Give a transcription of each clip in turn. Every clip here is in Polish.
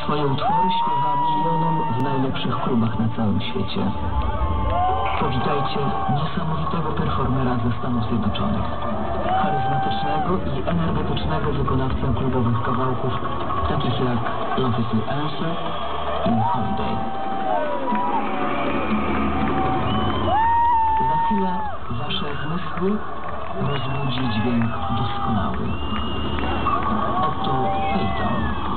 Swoje utwory śpiewa milionom w najlepszych klubach na całym świecie. Powitajcie niesamowitego performera ze Stanów Zjednoczonych. Charyzmatycznego i energetycznego wykonawcę klubowych kawałków, takich jak Love Is The Answer i Holiday. Za chwilę wasze zmysły rozbudzi dźwięk doskonały. Oto Peyton.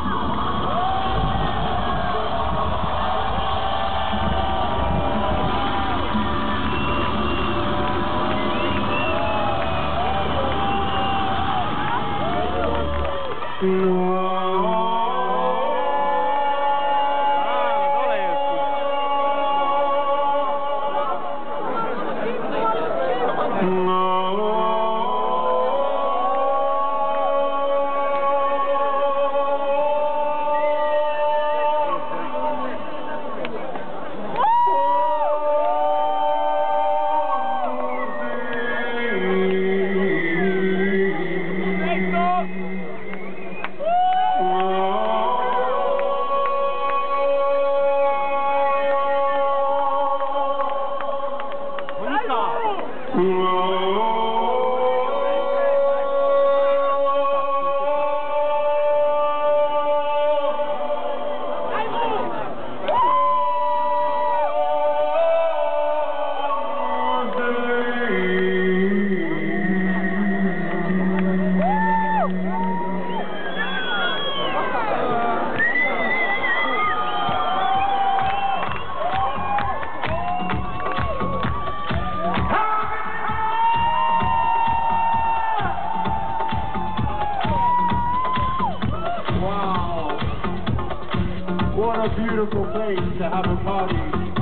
What a beautiful place to have a party.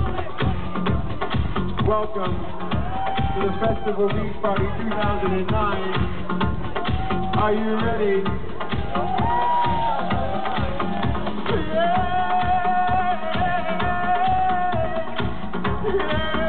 Welcome to the Festival Beach Party 2009. Are you ready? Yeah.